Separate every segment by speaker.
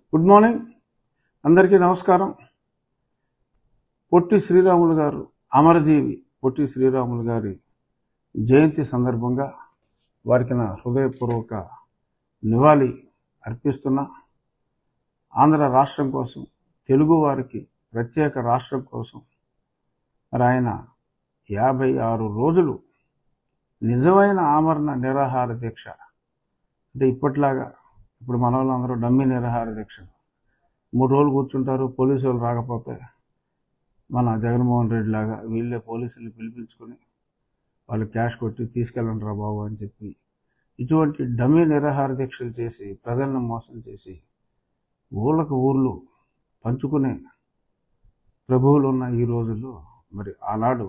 Speaker 1: Good morning, అందరికీ నమస్కారం. పొట్టి శ్రీరాములు గారు, అమరజీవి పొట్టి శ్రీరాములు గారి జయంతి సందర్భంగా వారికి నా హృదయపూర్వక నివాళి అర్పిస్తున్నా. ఆంధ్ర రాష్ట్రం కోసం, తెలుగు వారికి ప్రత్యేక రాష్ట్రం కోసం మరి ఆయన 56 రోజులు నిజమైన ఆమరణ నిరాహార దీక్ష, అంటే ఇప్పట్లాగా ఇప్పుడు మన వాళ్ళందరూ డమ్మీ నిరాహార దీక్ష 3 రోజులు కూర్చుంటారు, పోలీసు వాళ్ళు రాకపోతే మన జగన్మోహన్ రెడ్డి లాగా వీళ్ళే పోలీసుల్ని పిలిపించుకొని వాళ్ళు క్యాష్ కొట్టి తీసుకెళ్ళండి రా బాబు అని చెప్పి ఇటువంటి డమ్మీ నిరాహార దీక్షలు చేసి ప్రజలను మోసం చేసి ఊళ్ళకు ఊర్లు పంచుకునే ప్రభువులు ఉన్న ఈ రోజుల్లో మరి ఆనాడు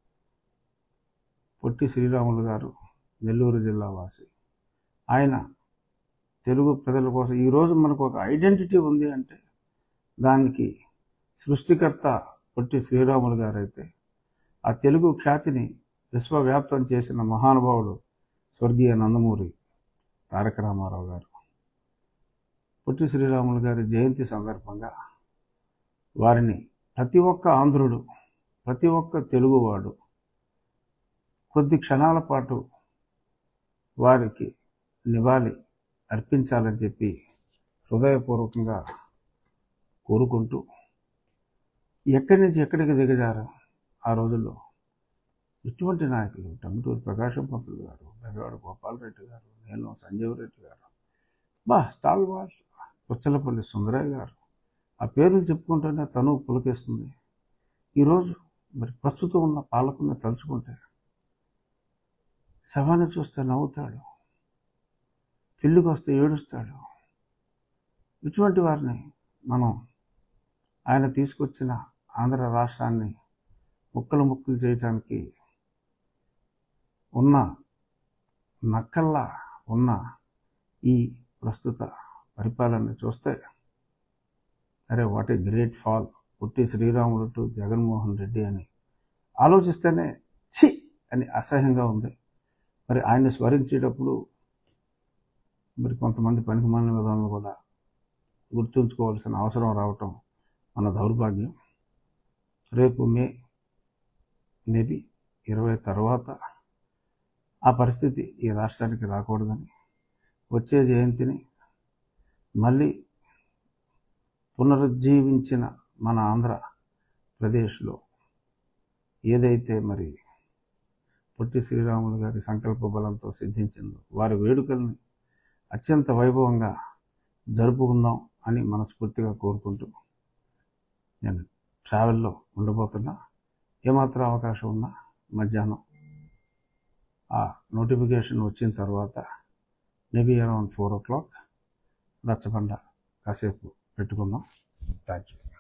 Speaker 1: పొట్టి శ్రీరాములు గారు నెల్లూరు జిల్లా వాసి, ఆయన తెలుగు ప్రజల కోసం ఈరోజు మనకు ఒక ఐడెంటిటీ ఉంది అంటే దానికి సృష్టికర్త పొట్టి శ్రీరాములు గారు అయితే, ఆ తెలుగు ఖ్యాతిని విశ్వవ్యాప్తం చేసిన మహానుభావుడు స్వర్గీయ నందమూరి తారక రామారావు గారు. పొట్టి శ్రీరాములు గారి జయంతి సందర్భంగా వారిని ప్రతి ఒక్క ఆంధ్రుడు, ప్రతి ఒక్క తెలుగువాడు కొద్ది క్షణాల పాటు వారికి నివాళి అర్పించాలని చెప్పి హృదయపూర్వకంగా కోరుకుంటూ, ఎక్కడి నుంచి ఎక్కడికి దిగజారు ఆ రోజుల్లో ఇటువంటి నాయకులు టంగుటూరి ప్రకాశం పంతులు గారు, బెజవాడ గోపాలరెడ్డి గారు, నీలం సంజీవ్ రెడ్డి గారు, స్టాల్ వాల్ పుచ్చలపల్లి సుందరయ్య గారు, ఆ పేర్లు చెప్పుకుంటేనే తను పులకేస్తుంది. ఈరోజు మరి ప్రస్తుతం ఉన్న పాలకుని తలుచుకుంటే శవాన్ని చూస్తే నవ్వుతాడు, పెళ్ళికి వస్తే ఏడుస్తాడు. ఇటువంటి వారిని మనం ఆయన తీసుకొచ్చిన ఆంధ్ర రాష్ట్రాన్ని ముక్కలు ముక్కలు చేయటానికి ఉన్న నక్కల్లా ఉన్న ఈ ప్రస్తుత పరిపాలన చూస్తే, అరే what a great fall Potti Sriramulu to Jaganmohan Reddy అని ఆలోచిస్తేనే ఛీ అని అసహ్యంగా ఉంది. మరి ఆయన్ని స్మరించేటప్పుడు మరి కొంతమంది పనికిమాలిన విధానాలు కూడా గుర్తుంచుకోవాల్సిన అవసరం రావటం మన దౌర్భాగ్యం. రేపు మేబీ 20 తర్వాత ఆ పరిస్థితి ఈ రాష్ట్రానికి రాకూడదని, వచ్చే జయంతిని మళ్ళీ పునరుజ్జీవించిన మన ఆంధ్రప్రదేశ్లో ఏదైతే మరి పొట్టి శ్రీరాములు గారి సంకల్ప బలంతో సిద్ధించిందో వారి వేడుకల్ని అత్యంత వైభవంగా జరుపుకుందాం అని మనస్ఫూర్తిగా కోరుకుంటూ నేను ట్రావెల్లో ఉండబోతున్నా. ఏమాత్రం అవకాశం ఉన్నా మధ్యాహ్నం ఆ నోటిఫికేషన్ వచ్చిన తర్వాత మేబీ అరౌండ్ 4 o'clock రచ్చబండ కాసేపు పెట్టుకుందాం. Thank you.